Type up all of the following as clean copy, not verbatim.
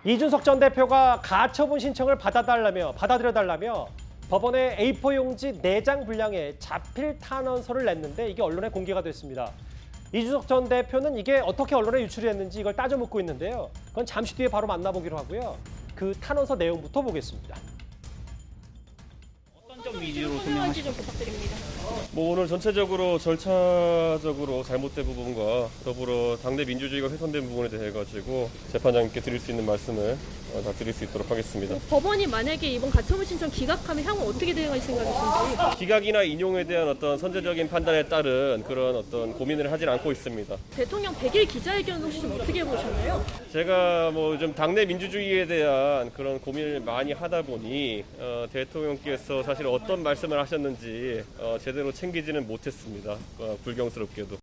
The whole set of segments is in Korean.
이준석 전 대표가 가처분 신청을 받아들여달라며 법원에 A4 용지 4장 분량의 자필 탄원서를 냈는데 이게 언론에 공개가 됐습니다. 이준석 전 대표는 이게 어떻게 언론에 유출이 됐는지 이걸 따져 묻고 있는데요. 그건 잠시 뒤에 바로 만나보기로 하고요. 그 탄원서 내용부터 보겠습니다. 어떤 점 위주로 설명하시죠? 좀 부탁드립니다. 오늘 전체적으로 절차적으로 잘못된 부분과 더불어 당내 민주주의가 훼손된 부분에 대해 가지고 재판장님께 드릴 수 있는 말씀을 다 드릴 수 있도록 하겠습니다. 법원이 만약에 이번 가처분 신청 기각하면 향후 어떻게 대응할 생각이신지? 기각이나 인용에 대한 어떤 선제적인 판단에 따른 그런 어떤 고민을 하진 않고 있습니다. 대통령 100일 기자회견 혹시 좀 어떻게 보셨나요? 제가 좀 당내 민주주의에 대한 그런 고민을 많이 하다 보니 대통령께서 사실 어떤 말씀을 하셨는지 제대로 챙기지는 못했습니다. 불경스럽게도.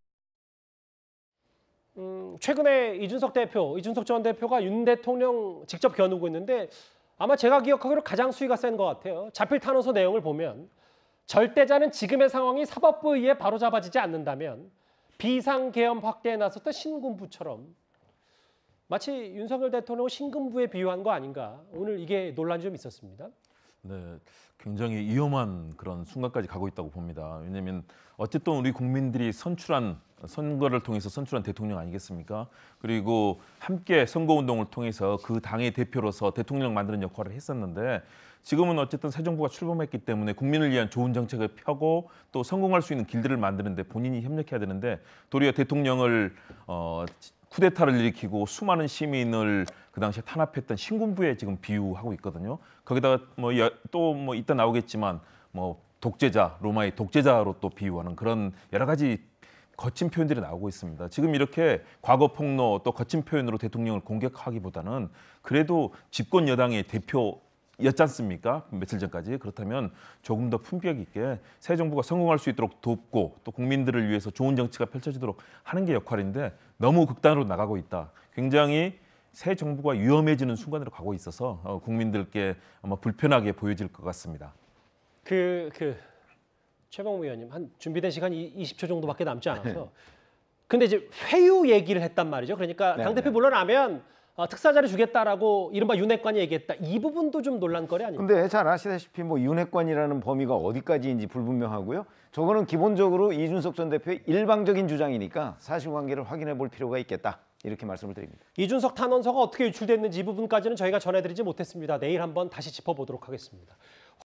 최근에 이준석 전 대표가 윤 대통령 직접 겨누고 있는데 아마 제가 기억하기로 가장 수위가 센 것 같아요. 자필 탄원서 내용을 보면 절대자는 지금의 상황이 사법부에 의해 바로잡아지지 않는다면 비상계엄 확대에 나섰던 신군부처럼 마치 윤석열 대통령을 신군부에 비유한 거 아닌가. 오늘 이게 논란이 좀 있었습니다. 네, 굉장히 위험한 그런 순간까지 가고 있다고 봅니다. 왜냐하면 어쨌든 우리 국민들이 선거를 통해서 선출한 대통령 아니겠습니까? 그리고 함께 선거운동을 통해서 그 당의 대표로서 대통령 만드는 역할을 했었는데 지금은 어쨌든 새 정부가 출범했기 때문에 국민을 위한 좋은 정책을 펴고 또 성공할 수 있는 길들을 만드는데 본인이 협력해야 되는데 도리어 대통령을 쿠데타를 일으키고 수많은 시민을 그 당시에 탄압했던 신군부에 지금 비유하고 있거든요. 거기다가 또 이따 나오겠지만 독재자, 로마의 독재자로 또 비유하는 그런 여러 가지 거친 표현들이 나오고 있습니다. 지금 이렇게 과거 폭로 또 거친 표현으로 대통령을 공격하기보다는 그래도 집권 여당의 대표였지 않습니까? 며칠 전까지. 그렇다면 조금 더 품격 있게 새 정부가 성공할 수 있도록 돕고 또 국민들을 위해서 좋은 정치가 펼쳐지도록 하는 게 역할인데 너무 극단으로 나가고 있다. 굉장히 새 정부가 위험해지는 순간으로 가고 있어서 국민들께 아마 불편하게 보여질 것 같습니다. 최병우 의원님, 한 준비된 시간이 20초 정도밖에 남지 않아서. 근데 이제 회유 얘기를 했단 말이죠. 그러니까 당대표 물러나면 특사자를 주겠다라고 이른바 윤핵관이 얘기했다. 이 부분도 좀 논란거리 아닙니까? 근데 잘 아시다시피 윤핵관이라는 범위가 어디까지인지 불분명하고요. 저거는 기본적으로 이준석 전 대표의 일방적인 주장이니까 사실관계를 확인해 볼 필요가 있겠다. 이렇게 말씀을 드립니다. 이준석 탄원서가 어떻게 유출됐는지 이 부분까지는 저희가 전해드리지 못했습니다. 내일 한번 다시 짚어보도록 하겠습니다.